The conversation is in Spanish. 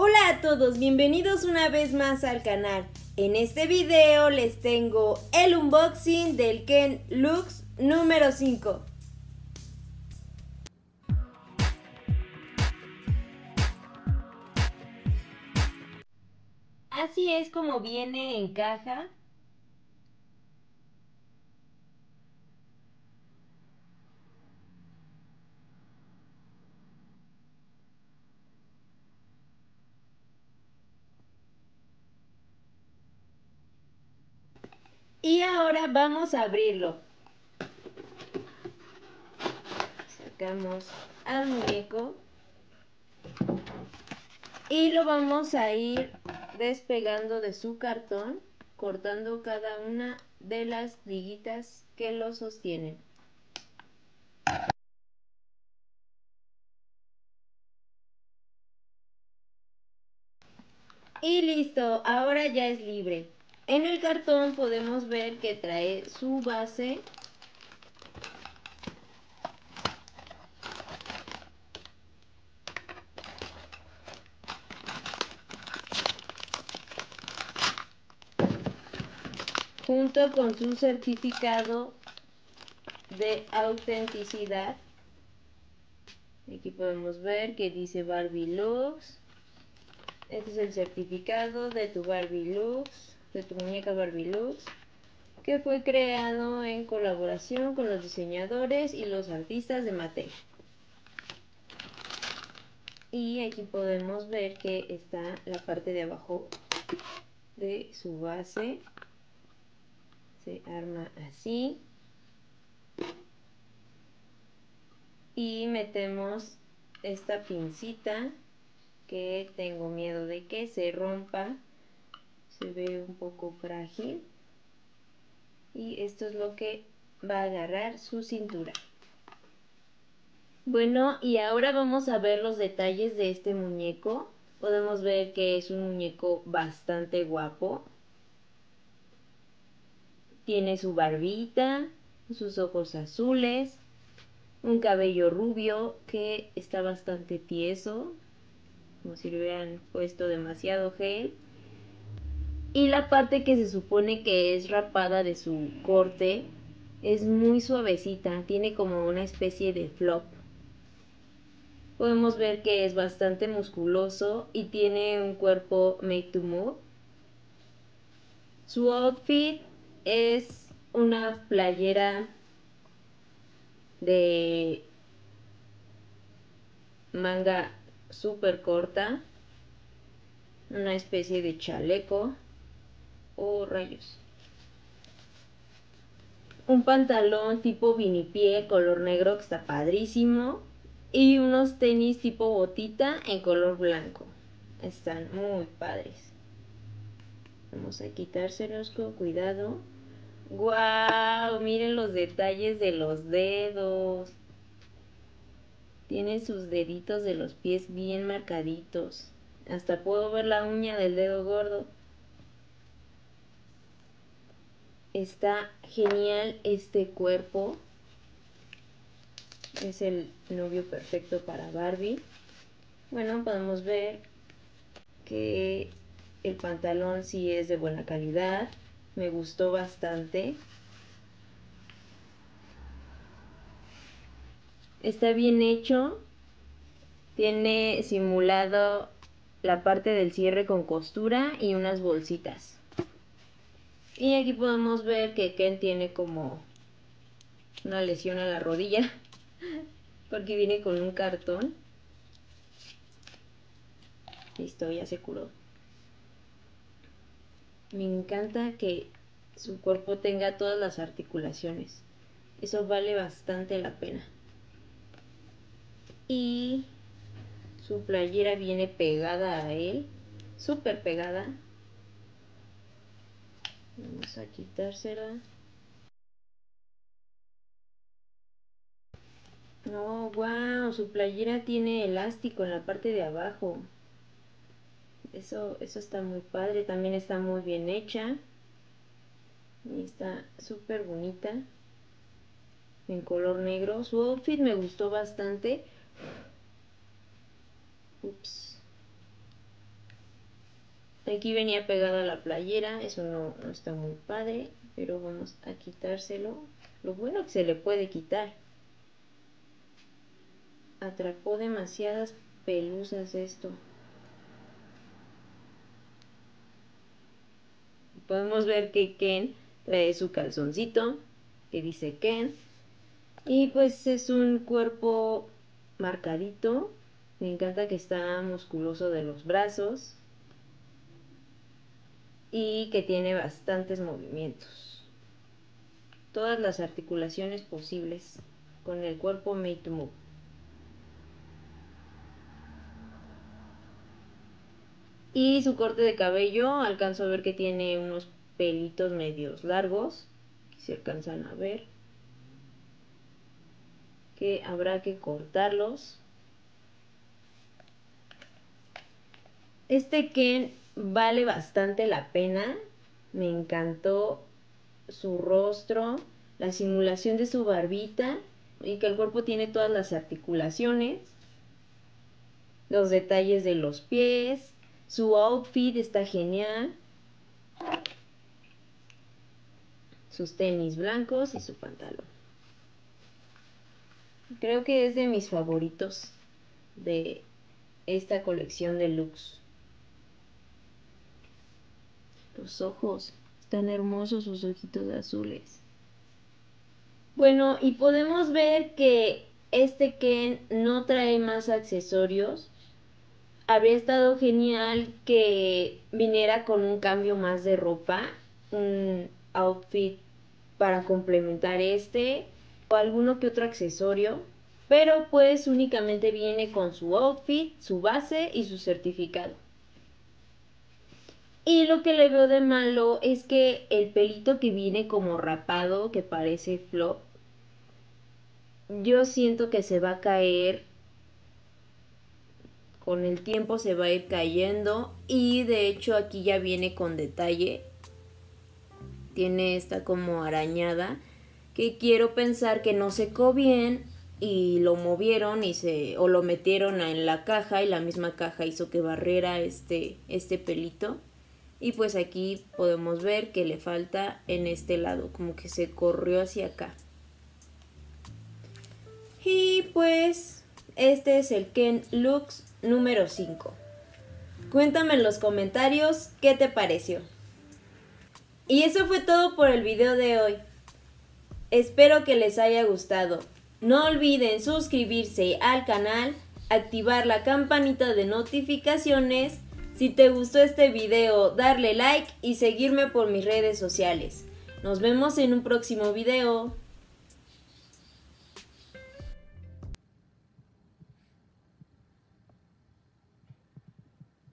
Hola a todos, bienvenidos una vez más al canal. En este video les tengo el unboxing del Ken Lux número 5. Así es como viene en caja. Y ahora vamos a abrirlo. Sacamos al muñeco y lo vamos a ir despegando de su cartón, cortando cada una de las liguitas que lo sostienen. Y listo, ahora ya es libre. En el cartón podemos ver que trae su base, junto con su certificado de autenticidad. Aquí podemos ver que dice Barbie Lux. Este es el certificado de tu Barbie Lux, de tu muñeca Barbie Lux, que fue creado en colaboración con los diseñadores y los artistas de Mattel. Y aquí podemos ver que está la parte de abajo de su base. Se arma así y metemos esta pincita que tengo miedo de que se rompa. Se ve un poco frágil y esto es lo que va a agarrar su cintura. Bueno, y ahora vamos a ver los detalles de este muñeco. Podemos ver que es un muñeco bastante guapo. Tiene su barbita, sus ojos azules, un cabello rubio que está bastante tieso, como si le hubieran puesto demasiado gel. Y la parte que se supone que es rapada de su corte es muy suavecita, tiene como una especie de flop. Podemos ver que es bastante musculoso y tiene un cuerpo made to move. Su outfit es una playera de manga súper corta, una especie de chaleco o rayos, un pantalón tipo vinipié color negro que está padrísimo y unos tenis tipo botita en color blanco. Están muy padres. Vamos a quitárselos con cuidado. ¡Guau! Miren los detalles de los dedos. Tiene sus deditos de los pies bien marcaditos. Hasta puedo ver la uña del dedo gordo. Está genial este cuerpo. Es el novio perfecto para Barbie. Bueno, podemos ver que el pantalón sí es de buena calidad. Me gustó bastante. Está bien hecho. Tiene simulado la parte del cierre con costura y unas bolsitas. Y aquí podemos ver que Ken tiene como una lesión a la rodilla porque viene con un cartón. Listo, ya se curó. Me encanta que su cuerpo tenga todas las articulaciones. Eso vale bastante la pena. Y su playera viene pegada a él, súper pegada. Vamos a quitársela. No, wow, su playera tiene elástico en la parte de abajo. Eso está muy padre, también está muy bien hecha. Y está súper bonita. En color negro. Su outfit me gustó bastante. Ups. Aquí venía pegada la playera, eso no está muy padre, pero vamos a quitárselo. Lo bueno que se le puede quitar. Atrapó demasiadas pelusas esto. Podemos ver que Ken trae su calzoncito, que dice Ken. Y pues es un cuerpo marcadito. Me encanta que está musculoso de los brazos. Y que tiene bastantes movimientos. Todas las articulaciones posibles con el cuerpo made to move. Y su corte de cabello, alcanzo a ver que tiene unos pelitos medios largos. Aquí se alcanzan a ver. Que habrá que cortarlos. Este Ken vale bastante la pena. Me encantó su rostro, la simulación de su barbita y que el cuerpo tiene todas las articulaciones, los detalles de los pies, su outfit está genial, sus tenis blancos y su pantalón. Creo que es de mis favoritos de esta colección de looks. Los ojos, están hermosos sus ojitos azules. Bueno, y podemos ver que este Ken no trae más accesorios. Habría estado genial que viniera con un cambio más de ropa, un outfit para complementar este o alguno que otro accesorio, pero pues únicamente viene con su outfit, su base y su certificado. Y lo que le veo de malo es que el pelito que viene como rapado, que parece flop, yo siento que se va a caer, con el tiempo se va a ir cayendo y de hecho aquí ya viene con detalle, tiene esta como arañada que quiero pensar que no secó bien y lo movieron o lo metieron en la caja y la misma caja hizo que barriera este pelito. Y pues aquí podemos ver que le falta en este lado, como que se corrió hacia acá. Y pues este es el Ken Looks número 5. Cuéntame en los comentarios qué te pareció. Y eso fue todo por el video de hoy. Espero que les haya gustado. No olviden suscribirse al canal, activar la campanita de notificaciones. Si te gustó este video, darle like y seguirme por mis redes sociales. Nos vemos en un próximo video.